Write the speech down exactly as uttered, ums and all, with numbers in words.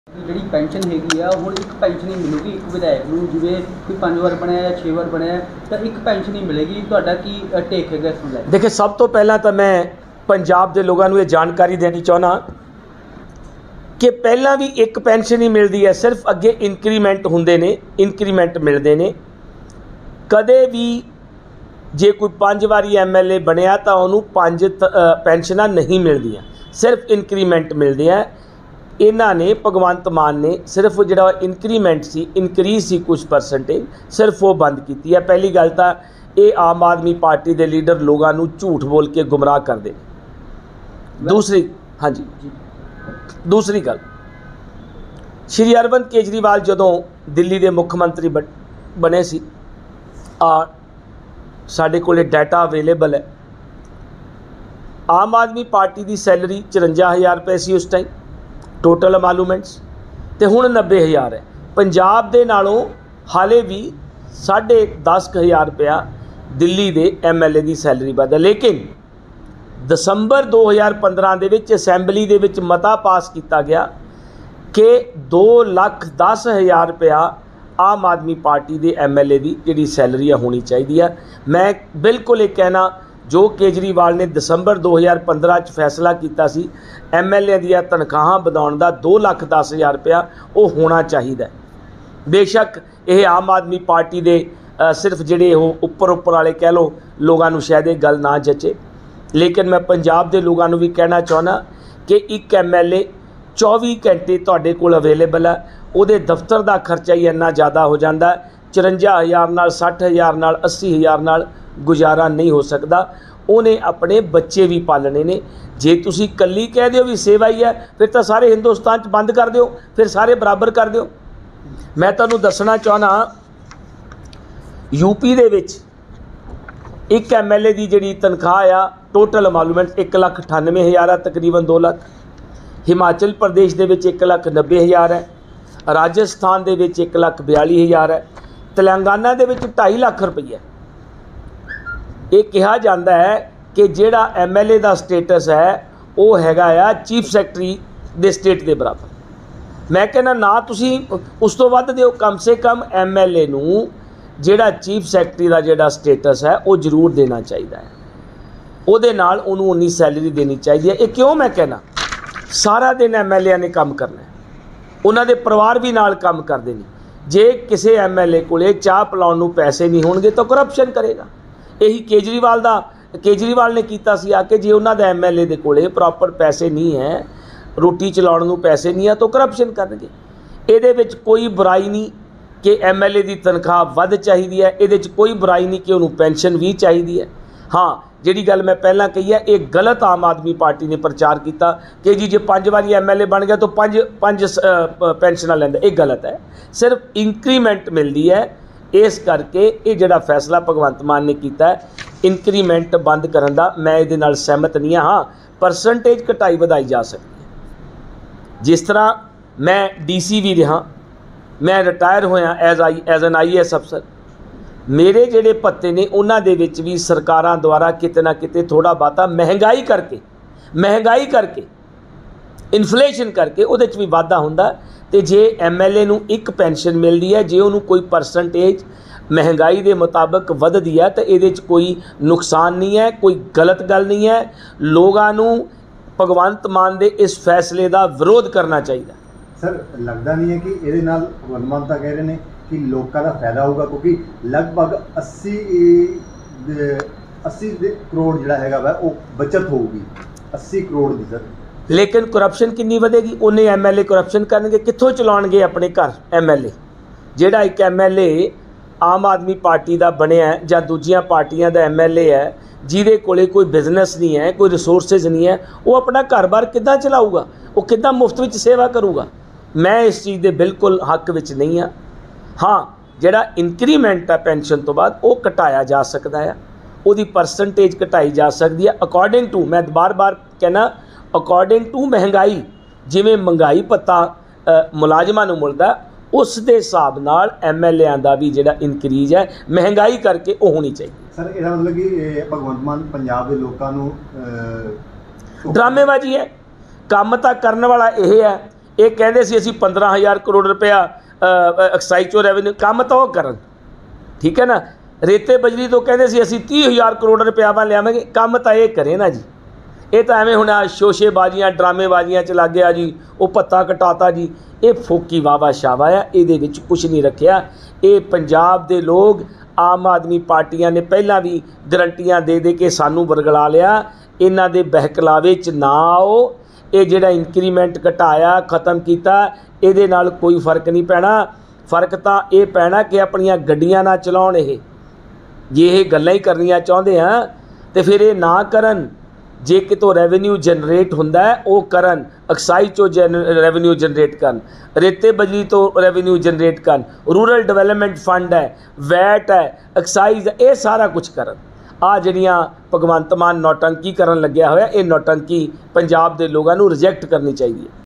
ਜਿਹੜੀ ਪੈਨਸ਼ਨ ਹੈਗੀ ਆ ਹੁਣ ਇੱਕ ਪੈਨਸ਼ਨ ਹੀ ਮਿਲੂਗੀ ਇੱਕ ਵਿਧਾਇਕ ਨੂੰ, ਜਿਵੇਂ ਕੋਈ ਪੰਜ ਵਾਰ ਬਣਿਆ ਜਾਂ ਛੇ ਵਾਰ ਬਣਿਆ ਤਾਂ ਇੱਕ ਪੈਨਸ਼ਨ ਹੀ ਮਿਲੇਗੀ। ਤੁਹਾਡਾ ਕੀ ਟੇਕ ਹੈਗਾ ਇਸ ਨੂੰ ਲੈ ਕੇ? देखिए, सब तो पहला तो मैं पंजाब के लोगों को ये जानकारी देनी चाहना कि पहला भी एक पेंशन ही मिलती है, सिर्फ अगे इंक्रीमेंट होंदे ने, इंक्रीमेंट मिलते हैं। कदे भी जे कोई पांच वारी एम एल ए बनया तो उन्होंने पांच पेंशन नहीं मिलदियाँ, सिर्फ इंक्रीमेंट मिलते हैं। इन्हों ने भगवंत मान ने सिर्फ जो इंक्रीमेंट सी इंक्रीज सी कुछ परसेंटेज सिर्फ वो बंद की है। पहली गल तो ये आम आदमी पार्टी के लीडर लोगों को झूठ बोल के गुमराह करते। दूसरी हाँ जी दूसरी गल, श्री अरविंद केजरीवाल जदों दिल्ली के मुख्यमंत्री बने सी, साडे कोले डाटा अवेलेबल है, आम आदमी पार्टी की सैलरी चुरंजा हज़ार रुपये सी उस टाइम टोटल एमालूमेंट्स, तो हुण नब्बे हज़ार है। पंजाब दे नालों हाले भी साढ़े दस हज़ार रुपया दिल्ली के एम एल ए की सैलरी वध है। लेकिन दसंबर दो हज़ार पंद्रह दे विच असैंबली दे विच मता पास किया गया कि दो लख दस हज़ार रुपया आम आदमी पार्टी के एम एल ए की जिहड़ी सैलरी होनी चाहिए है। मैं बिल्कुल ये कहना जो केजरीवाल ने दसंबर दो हज़ार पंद्रह च फैसला किया सी एम एल ए दियां तनख्वाहां वधाउण दा दो लख दस हज़ार रुपया वो होना चाहिए। बेशक ये आम आदमी पार्टी दे सिर्फ जिहड़े वो उपर उपर वाले कह लो लोगों को शायद ये गल ना जचे, लेकिन मैं पंजाब के लोगों को भी कहना चाहना कि एक एम एल ए चौबी घंटे तुहाडे कोल अवेलेबल है, उहदे दफ्तर का खर्चा ही इन्ना ज़्यादा हो जाता है। चुरंजा हज़ार नाल सठ हज़ार नाल अस्सी हज़ार नाल गुजारा नहीं हो सकता, उन्हें अपने बच्चे भी पालने ने। जे तुसी कल्ली कह दो भी सेवा ही है फिर तो सारे हिंदुस्तान च बंद कर दो, फिर सारे बराबर कर दो। मैं तुहानू दसना चाहना यूपी दे विच एक एम एल ए की जिहड़ी तनख्वाह आ टोटल एमालूमेंट एक लख अठानवे हज़ार है, तकरीबन दो लख। हिमाचल प्रदेश दे विच एक लख नब्बे हज़ार है, राजस्थान दे विच एक लख बयाली हज़ार है, तेलंगाना दे विच ढाई लख रुपये। ये कहा जाता है कि जिहड़ा एम एल ए का स्टेटस है वो हैगा आ चीफ सैकटरी दे स्टेट के बराबर। मैं कहना ना तुसी उस तो वध दिओ, कम से कम एम एल ए नूं जिहड़ा चीफ सैकटरी का जिहड़ा स्टेटस है वो जरूर देना चाहिए है, उहदे नाल उहनूं उन्नी सैलरी देनी चाहिए है। ये क्यों मैं कहना, सारा दिन एम एल ए ने काम करना है, उन्हां दे परिवार भी नाल काम करते नहीं। जे किसी एम एल ए कोले चाह पिलाउण नूं पैसे नहीं होणगे तो करप्शन करेगा। यही केजरीवाल दा केजरीवाल ने किया सी आके जे उन्हां दा एम एल ए दे कोले प्रॉपर पैसे नहीं है, रोटी चलाउण नूं पैसे नहीं है तो करप्शन करनगे। इहदे विच कोई बुराई नहीं कि एम एल ए की तनख्वाह वध चाहिदी है, इहदे विच कोई बुराई नहीं कि उन्होंने पेंशन भी चाहिदी है। हाँ, जिहड़ी गल मैं पहलां कही है, एक गलत आम आदमी पार्टी ने प्रचार किया कि जी जे पांच बारी एम एल ए बन गया तो पांच पांच पेंशनां लैंदा, ये गलत है। सिर्फ इंक्रीमेंट मिलती है, इस करके ये जिहड़ा फैसला भगवंत मान ने किया है इंक्रीमेंट बंद करन दा, मैं इहदे नाल सहमत नहीं हाँ। हाँ, परसेंटेज घटाई वधाई जा सकती है। जिस तरह मैं डी सी भी रहा, मैं रिटायर होया as I as an I S अफसर, मेरे जिहड़े भत्ते ने उन्हां दे विच भी सरकारां द्वारा किते ना किते थोड़ा बहुता महंगाई करके महंगाई करके इन्फ्लेशन करके उहदे च भी वाधा हुंदा। तो जे एम एल ए नूं एक पेंशन मिलती है, जे उन्होंने कोई परसेंटेज महंगाई के मुताबिक वधदी है तो ये कोई नुकसान नहीं है, कोई गलत गल नहीं है। लोगों नूं भगवंत मान दे इस फैसले का विरोध करना चाहिए। सर, लगता नहीं है कि ये नाल भगवंत मान तां कह रहे हैं कि लोगों का फायदा होगा, क्योंकि लगभग अस्सी अस्सी करोड़ जिहड़ा हैगा वा वो बचत होगी अस्सी करोड़ की। सर, लेकिन करप्शन कितनी वधेगी? उन्हें एम एल ए करप्शन करनगे, कित्थों चलाउणगे अपने घर एम एल ए? जिहड़ा एक एम एल ए आम आदमी पार्टी का बनया है जां दूजियां पार्टियां का एम एल ए है, जिहदे कोले कोई बिजनेस नहीं है, कोई रिसोर्सिज नहीं है, वो अपना घर बार किद्दां चलाऊगा? वो किद्दां मुफ्त विच सेवा करूगा? मैं इस चीज़ के बिल्कुल हक विच नहीं हाँ। हाँ, जिहड़ा इंक्रीमेंट है पेंशन तो बाद वो घटाया जा सकता है, उसकी परसेंटेज घटाई जा सकती है अकॉर्डिंग टू, मैं बार बार कहना अकॉर्डिंग टू महंगाई। जिमें महंगाई भत्ता मुलाजमान नूं मिलदा उस दे हिसाब नाल एम एल ए का भी जिहड़ा इनक्रीज है महंगाई करके वो होनी चाहिए। सर, इसका मतलब कि भगवंत मान पंजाब के लोगों को ड्रामेबाजी है, काम तो करने वाला यह है, ਇਹ ਕਹਿੰਦੇ ਸੀ ਅਸੀਂ ਪੰਦਰਾਂ ਹਜ਼ਾਰ ਕਰੋੜ ਰੁਪਇਆ ਐਕਸਾਈਜ਼ ਚੋਂ ਰੈਵਨਿਊ, ਕੰਮ ਤਾਂ ਉਹ ਕਰਨ, ਠੀਕ ਹੈ ਨਾ। ਰੇਤੇ ਬਜਰੀ ਤੋਂ ਕਹਿੰਦੇ ਸੀ ਅਸੀਂ ਤੀਹ ਹਜ਼ਾਰ ਕਰੋੜ ਰੁਪਇਆ ਵਾ ਲਿਆਵਾਂਗੇ, ਕੰਮ ਤਾਂ ਇਹ ਕਰੇ ਨਾ ਜੀ। ਇਹ ਤਾਂ ਐਵੇਂ ਹੁਣ ਆ ਸ਼ੋਸ਼ੇਬਾਜ਼ੀਆਂ ਡਰਾਮੇਬਾਜ਼ੀਆਂ 'ਚ ਲੱਗ ਗਿਆ ਜੀ, ਉਹ ਭੱਤਾ ਘਟਾਤਾ ਜੀ, ਇਹ ਫੋਕੀ ਵਾਵਾ ਸ਼ਾਵਾ ਆ, ਇਹਦੇ ਵਿੱਚ ਕੁਛ ਨਹੀਂ ਰੱਖਿਆ। ਇਹ ਪੰਜਾਬ ਦੇ ਲੋਕ ਆਮ ਆਦਮੀ ਪਾਰਟੀਆਂ ਨੇ ਪਹਿਲਾਂ ਵੀ ਗਰੰਟੀਆਂ ਦੇ ਦੇ ਕੇ ਸਾਨੂੰ ਵਰਗਲਾ ਲਿਆ, ਇਹਨਾਂ ਦੇ ਬਹਿਕਲਾਵੇ 'ਚ ਨਾ ਆਓ। ਇਹ ਜਿਹੜਾ ਇੰਕਰੀਮੈਂਟ ਘਟਾਇਆ ख़त्म ਕੀਤਾ, ਇਹਦੇ ਨਾਲ ਕੋਈ फ़र्क नहीं पैना। फ़र्क ਤਾਂ ਇਹ ਪੈਣਾ ਕਿ ਆਪਣੀਆਂ ਗੱਡੀਆਂ ਨਾ ਚਲਾਉਣ। ਇਹ ਜੇ ਇਹ ਗੱਲਾਂ ਹੀ ਕਰਨੀਆਂ ਚਾਹੁੰਦੇ ਆ ਤੇ ਫਿਰ ਇਹ ਨਾ ਕਰਨ। ਜੇ ਕਿਤੋਂ ਰੈਵਨਿਊ ਜਨਰੇਟ ਹੁੰਦਾ ਹੈ ਉਹ ਕਰਨ, ਐਕਸਾਈਜ਼ ਚੋਂ ਜਨ ਰੈਵਨਿਊ ਜਨਰੇਟ ਕਰਨ, ਰੇਤੇ ਬਜਰੀ ਤੋਂ ਰੈਵਨਿਊ ਜਨਰੇਟ ਕਰਨ, ਰੂਰਲ ਡਿਵੈਲਪਮੈਂਟ ਫੰਡ ਹੈ, ਵੈਟ ਹੈ, ਐਕਸਾਈਜ਼ ਹੈ, ਇਹ ਸਾਰਾ ਕੁਝ ਕਰਨ। ਆ ਜਿਹੜੀਆਂ ਭਗਵੰਤ ਮਾਨ ਨੌਟੰਕੀ ਕਰਨ ਲੱਗਿਆ ਹੋਇਆ, ਇਹ ਨੌਟੰਕੀ ਪੰਜਾਬ ਦੇ ਲੋਕਾਂ ਨੂੰ ਰਿਜੈਕਟ ਕਰਨੀ ਚਾਹੀਦੀ ਹੈ।